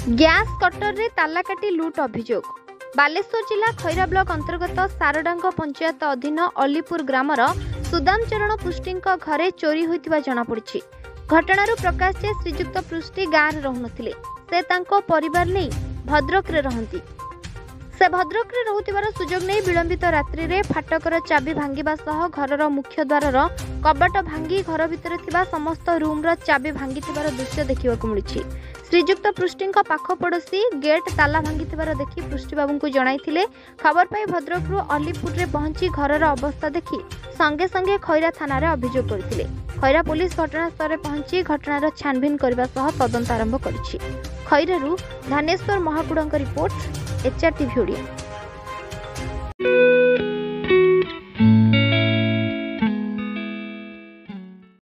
Gas କଟରରେ ତାଲା କାଟି ଲୁଟ୍ ଅଭିଯୋଗ। ବାଲେଶ୍ୱର ଜିଲ୍ଲା ଖଇରା ବ୍ଲକ ଅନ୍ତର୍ଗତ ସାରଡାଙ୍ଗ ପଞ୍ଚାୟତ ଅଧୀନ ଅଲିପୁର ଗ୍ରାମର ସୁଦାମ ଚରଣ ପୃଷ୍ଟିଙ୍କ ଘରେ ଚୋରି ହୋଇଥିବା ଜଣାପଡ଼ିଛି। ଘଟଣାରୁ ପ୍ରକାଶ ଯେ ଶ୍ରୀଯୁକ୍ତ ପୃଷ୍ଟି ଗାଁରେ ରହୁନଥିଲେ, ସେ ତାଙ୍କ ପରିବାର ନେଇ ଭଦ୍ରକରେ ରହନ୍ତି। ସେ ଭଦ୍ରକରେ ରହୁଥିବାର ସୁଯୋଗ ନେଇ ବିଳମ୍ବିତ ରାତ୍ରିରେ ଫାଟକର ଚାବି ଭାଙ୍ଗିବା ସହ ଘରର ମୁଖ୍ୟ ଦ୍ୱାରର କବାଟ ଭାଙ୍ଗି ଘର ଭିତରେ ଥିବା ସମସ୍ତ ରୁମ୍ର ଚାବି ଭାଙ୍ଗିଥିବାର ଦୃଶ୍ୟ ଦେଖିବାକୁ ମିଳିଛି। ଶ୍ରୀଯୁକ୍ତ ପୃଷ୍ଟିଙ୍କ ପାଖ ପଡ଼ୋଶୀ ଗେଟ୍ ତାଲା ଭାଙ୍ଗିଥିବାର ଦେଖି ପୃଷ୍ଟିବାବୁଙ୍କୁ ଜଣାଇଥିଲେ। ଖବର ପାଇ ଭଦ୍ରକରୁ ଅଲିପୁରରେ ପହଞ୍ଚି ଘରର ଅବସ୍ଥା ଦେଖି ସଙ୍ଗେ ସଙ୍ଗେ ଖଇରା ଥାନାରେ ଅଭିଯୋଗ କରିଥିଲେ। ଖଇରା ପୁଲିସ ଘଟଣାସ୍ଥଳରେ ପହଞ୍ଚି ଘଟଣାର ଛାନଭିନ କରିବା ସହ ତଦନ୍ତ ଆରମ୍ଭ କରିଛି। ଖଇରାରୁ ଧାନେଶ୍ୱର ମହାକୁଡ଼ଙ୍କ ରିପୋର୍ଟ, HRTV ଓଡ଼ିଆ।